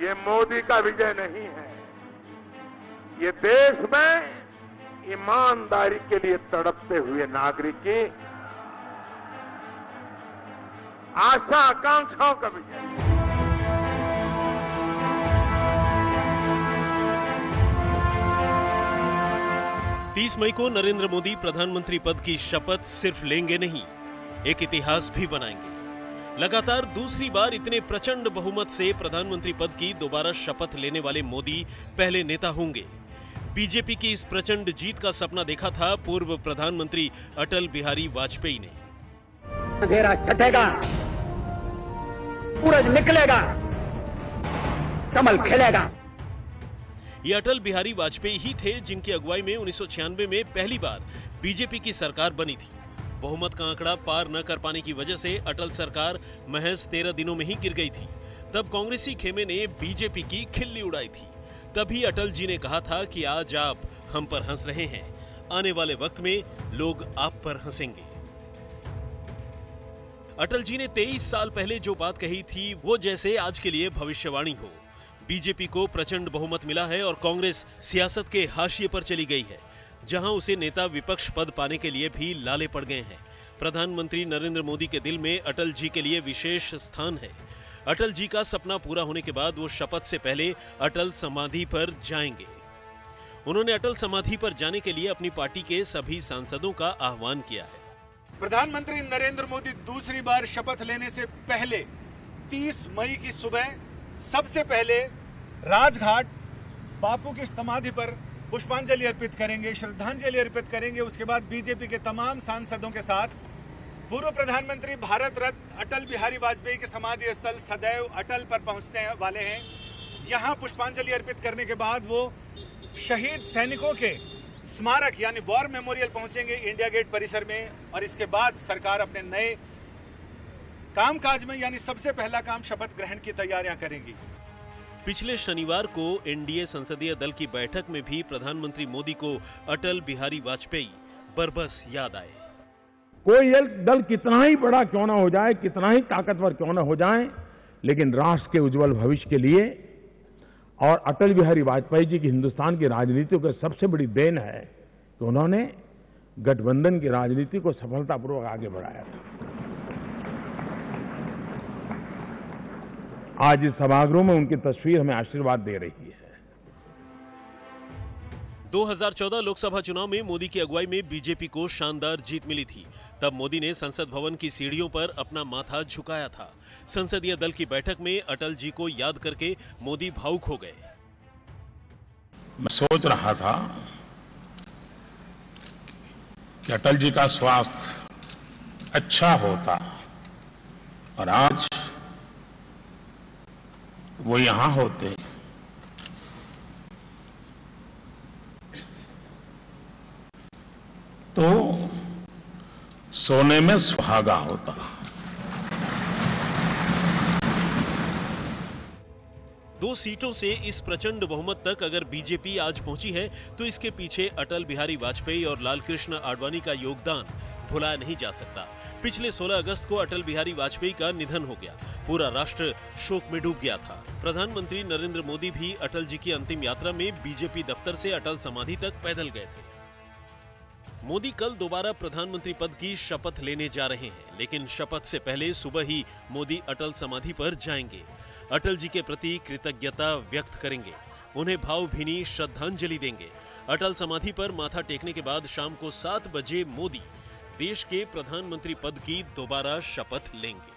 ये मोदी का विजय नहीं है, ये देश में ईमानदारी के लिए तड़पते हुए नागरिक की आशा आकांक्षाओं का विजय है। 30 मई को नरेंद्र मोदी प्रधानमंत्री पद की शपथ सिर्फ लेंगे नहीं, एक इतिहास भी बनाएंगे। लगातार दूसरी बार इतने प्रचंड बहुमत से प्रधानमंत्री पद की दोबारा शपथ लेने वाले मोदी पहले नेता होंगे। बीजेपी की इस प्रचंड जीत का सपना देखा था पूर्व प्रधानमंत्री अटल बिहारी वाजपेयी ने। अंधेरा छटेगा, सूरज निकलेगा, कमल खिलेगा। ये अटल बिहारी वाजपेयी ही थे जिनकी अगुवाई में 1996 में पहली बार बीजेपी की सरकार बनी थी। बहुमत का आंकड़ा पार न कर पाने की वजह से अटल सरकार महज 13 दिनों में ही गिर गई थी। तब कांग्रेसी खेमे ने बीजेपी की खिल्ली उड़ाई थी। तभी अटल जी ने कहा था कि आज आप हम पर हंस रहे हैं, आने वाले वक्त में लोग आप पर हंसेंगे। अटल जी ने 23 साल पहले जो बात कही थी वो जैसे आज के लिए भविष्यवाणी हो। बीजेपी को प्रचंड बहुमत मिला है और कांग्रेस सियासत के हाशिए पर चली गई है, जहां उसे नेता विपक्ष पद पाने के लिए भी लाले पड़ गए हैं। प्रधानमंत्री नरेंद्र मोदी के दिल में अटल जी के लिए विशेष स्थान है। अटल जी का सपना पूरा होने के बाद वो शपथ से पहले अटल समाधि पर जाएंगे। उन्होंने अटल समाधि पर जाने के लिए अपनी पार्टी के सभी सांसदों का आह्वान किया है। प्रधानमंत्री नरेंद्र मोदी दूसरी बार शपथ लेने से पहले 30 मई की सुबह सबसे पहले राजघाट बापू की समाधि पर पुष्पांजलि अर्पित करेंगे, श्रद्धांजलि अर्पित करेंगे। उसके बाद बीजेपी के तमाम सांसदों के साथ पूर्व प्रधानमंत्री भारत रत्न अटल बिहारी वाजपेयी के समाधि स्थल सदैव अटल पर पहुंचने वाले हैं। यहां पुष्पांजलि अर्पित करने के बाद वो शहीद सैनिकों के स्मारक यानी वॉर मेमोरियल पहुंचेंगे इंडिया गेट परिसर में। और इसके बाद सरकार अपने नए कामकाज में यानी सबसे पहला काम शपथ ग्रहण की तैयारियां करेगी। पिछले शनिवार को एनडीए संसदीय दल की बैठक में भी प्रधानमंत्री मोदी को अटल बिहारी वाजपेयी बरबस याद आए। कोई एक दल कितना ही बड़ा क्यों ना हो जाए, कितना ही ताकतवर क्यों ना हो जाए, लेकिन राष्ट्र के उज्जवल भविष्य के लिए और अटल बिहारी वाजपेयी जी की हिंदुस्तान की राजनीति को सबसे बड़ी देन है कि उन्होंने गठबंधन की राजनीति को सफलतापूर्वक आगे बढ़ाया था। आज इस सभागृह में उनकी तस्वीर हमें आशीर्वाद दे रही है। 2014 लोकसभा चुनाव में मोदी की अगुवाई में बीजेपी को शानदार जीत मिली थी। तब मोदी ने संसद भवन की सीढ़ियों पर अपना माथा झुकाया था। संसदीय दल की बैठक में अटल जी को याद करके मोदी भावुक हो गए। मैं सोच रहा था कि अटल जी का स्वास्थ्य अच्छा होता और आज वो यहां होते, तो सोने में सुहागा होता। दो सीटों से इस प्रचंड बहुमत तक अगर बीजेपी आज पहुंची है तो इसके पीछे अटल बिहारी वाजपेयी और लालकृष्ण आडवाणी का योगदान भुलाया नहीं जा सकता। पिछले 16 अगस्त को अटल बिहारी वाजपेयी का निधन हो गया। पूरा राष्ट्र शोक में डूब गया था। प्रधानमंत्री नरेंद्र मोदी भी अटल जी की अंतिम यात्रा में बीजेपी दफ्तर से अटल समाधि तक पैदल गए थे। मोदी कल दोबारा प्रधानमंत्री पद की शपथ लेने जा रहे हैं, लेकिन शपथ से पहले सुबह ही मोदी अटल समाधि पर जाएंगे। अटल जी के प्रति कृतज्ञता व्यक्त करेंगे, उन्हें भावभीनी श्रद्धांजलि देंगे। अटल समाधि पर माथा टेकने के बाद शाम को 7 बजे मोदी देश के प्रधानमंत्री पद की दोबारा शपथ लेंगे।